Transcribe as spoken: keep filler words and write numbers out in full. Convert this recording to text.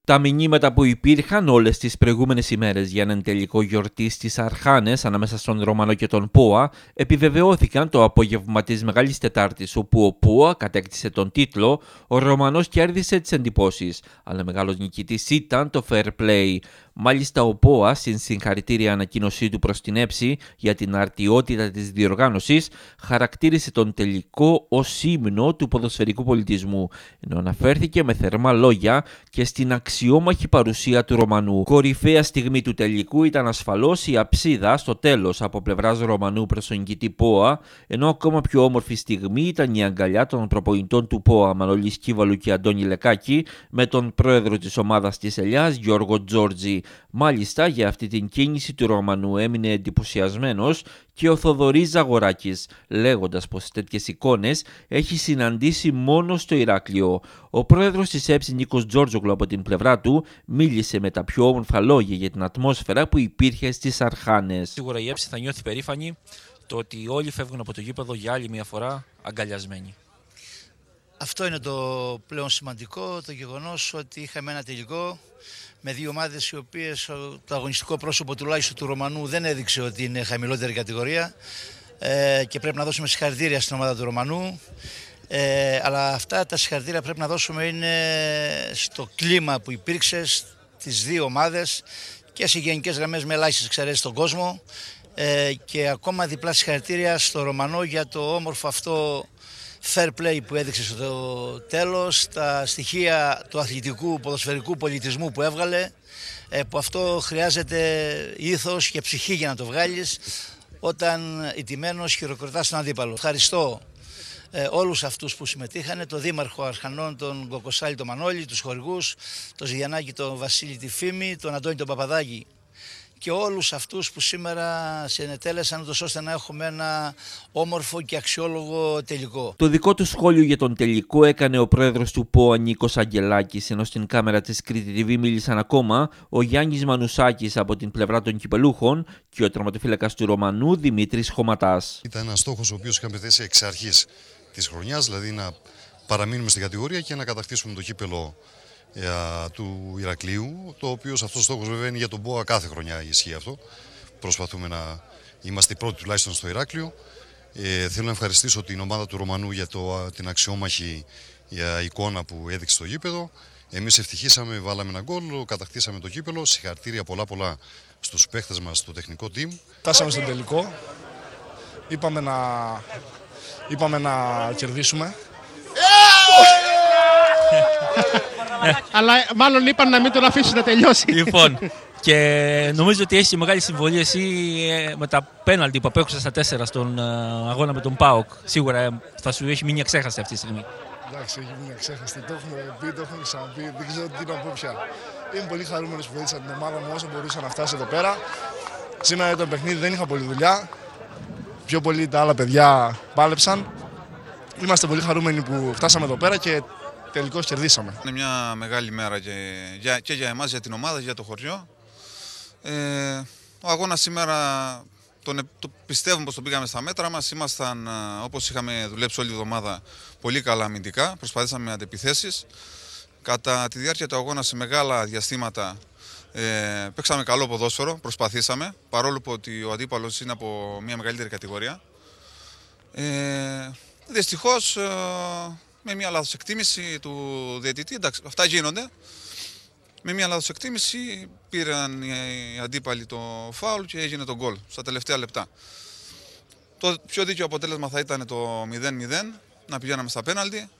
Τα μηνύματα που υπήρχαν όλες τις προηγούμενες ημέρες για έναν τελικό γιορτή στις Αρχάνες ανάμεσα στον Ρωμανό και τον ΠΟΑ επιβεβαιώθηκαν το απόγευμα της Μεγάλης Τετάρτης, όπου ο ΠΟΑ κατέκτησε τον τίτλο, ο Ρωμανός κέρδισε τις εντυπώσεις, αλλά μεγάλος νικητής ήταν το fair play. Μάλιστα ο ΠΟΑ στην συγχαρητήρια ανακοίνωσή του προς την ΕΨΗ για την αρτιότητα της διοργάνωσης χαρακτήρισε τον τελικό ως ύμνο του ποδοσφαιρικού πολιτισμού, ενώ αναφέρθηκε με θερμά λόγια και στην αξιόμαχη παρουσία του Ρωμανού. Κορυφαία στιγμή του τελικού ήταν ασφαλώς η αψίδα στο τέλος από πλευράς Ρωμανού προς τον νικητή ΠΟΑ, ενώ ακόμα πιο όμορφη στιγμή ήταν η αγκαλιά των προπονητών του ΠΟΑ Μανώλη Σκύβαλου και Αντώνη Λεκάκη με τον πρόεδρο της ομάδας της Ελιάς Γιώργο Τζόρτζη. Μάλιστα, για αυτή την κίνηση του Ρωμανού έμεινε εντυπωσιασμένος και ο Θοδωρής Ζαγοράκης, λέγοντας πως τέτοιες εικόνες έχει συναντήσει μόνο στο Ηράκλειο. Ο πρόεδρος της ΕΨΗ Νίκος Τζόρτζογλου από την πλευρά του μίλησε με τα πιο όμορφα λόγια για την ατμόσφαιρα που υπήρχε στις Αρχάνες. Σίγουρα η ΕΨΗ θα νιώθει περήφανη το ότι όλοι φεύγουν από το γήπεδο για άλλη μια φορά αγκαλιασμένοι. Αυτό είναι το πλέον σημαντικό, το γεγονός ότι είχαμε ένα τελικό με δύο ομάδες οι οποίες το αγωνιστικό πρόσωπο τουλάχιστον του Ρωμανού δεν έδειξε ότι είναι χαμηλότερη κατηγορία ε, και πρέπει να δώσουμε συγχαρητήρια στην ομάδα του Ρωμανού. Ε, αλλά αυτά τα συγχαρητήρια πρέπει να δώσουμε είναι στο κλίμα που υπήρξε στις δύο ομάδες και σε γενικές γραμμές με ελάχιστες εξαιρέσεις στον κόσμο ε, και ακόμα διπλά συγχαρητήρια στο Ρωμανό για το όμορφο αυτό fair play που έδειξε στο τέλος, τα στοιχεία του αθλητικού ποδοσφαιρικού πολιτισμού που έβγαλε, που αυτό χρειάζεται ήθος και ψυχή για να το βγάλεις όταν ηττημένος χειροκροτάς τον αντίπαλο. Ευχαριστώ ε, όλους αυτούς που συμμετείχαν, τον Δήμαρχο Αρχανών, τον Κοκοσάλη τον Μανώλη, τους χορηγούς, τον Ζιαννάκη τον Βασίλη τη Φήμη, τον Αντώνη τον Παπαδάκη και όλους αυτούς που σήμερα συνετέλεσαν ώστε να έχουμε ένα όμορφο και αξιόλογο τελικό. Το δικό του σχόλιο για τον τελικό έκανε ο πρόεδρος του ΠΟΑ Νίκος Αγγελάκης, ενώ στην κάμερα της Κρήτη τι βι μίλησαν ακόμα ο Γιάννης Μανουσάκης από την πλευρά των κυπελούχων και ο τερματοφύλακας του Ρωμανού Δημήτρης Χωματάς. Ήταν ένας στόχος ο οποίος είχαμε θέσει εξ αρχής της χρονιάς, δηλαδή να παραμείνουμε στην κατηγορία και να κατακτήσουμε το κύπελο του Ηρακλείου, το οποίο αυτός ο στόχος βέβαια είναι για τον ΠΟΑ κάθε χρονιά ισχύει αυτό. Προσπαθούμε να είμαστε πρώτοι τουλάχιστον στο Ηράκλειο. Ε, θέλω να ευχαριστήσω την ομάδα του Ρωμανού για το, την αξιόμαχη για εικόνα που έδειξε στο γήπεδο. Εμείς ευτυχήσαμε, βάλαμε ένα γκολ, κατακτήσαμε το κύπελο. Συγχαρητήρια πολλά πολλά στους παίχτες μας, στο τεχνικό team. Φτάσαμε στον τελικό. Είπαμε να, είπαμε να κερδίσουμε. Αλλά μάλλον είπαν να μην τον αφήσουν να τελειώσει. Λοιπόν, και νομίζω ότι έχει μεγάλη συμβολή εσύ με τα πέναλτι που απέκρουσες στα τέσσερα στον αγώνα με τον ΠΑΟΚ. Σίγουρα θα σου έχει μείνει αξέχαστη αυτή τη στιγμή. Εντάξει, έχει μείνει αξέχαστη. Το έχουμε πει, το έχουμε ξαναπεί. Δεν ξέρω τι να πω πια. Είμαι πολύ χαρούμενος που βοήθησα την ομάδα μου όσο μπορούσα να φτάσει εδώ πέρα. Σήμερα το παιχνίδι δεν είχα πολλή δουλειά. Πιο πολύ τα άλλα παιδιά πάλεψαν. Είμαστε πολύ χαρούμενοι που φτάσαμε εδώ πέρα και τελικώς κερδίσαμε. Είναι μια μεγάλη μέρα και για, και για εμάς, για την ομάδα, για το χωριό. Ε, ο αγώνας σήμερα τον, το πιστεύουμε πως τον πήγαμε στα μέτρα μας. Ήμασταν, όπως είχαμε δουλέψει όλη τη εβδομάδα, πολύ καλά αμυντικά. Προσπαθήσαμε με αντεπιθέσεις. Κατά τη διάρκεια του αγώνα σε μεγάλα διαστήματα ε, παίξαμε καλό ποδόσφαιρο, προσπαθήσαμε, παρόλο που ότι ο αντίπαλος είναι από μια μεγαλύτερη κατηγορία. Ε, δυστυχώς, ε, με μια λάθος εκτίμηση του διαιτητή, εντάξει, αυτά γίνονται. Με μια λάθος εκτίμηση πήραν οι αντίπαλοι το φάουλ και έγινε το γκολ στα τελευταία λεπτά. Το πιο δίκαιο αποτέλεσμα θα ήταν το μηδέν μηδέν, να πηγαίναμε στα πέναλτι.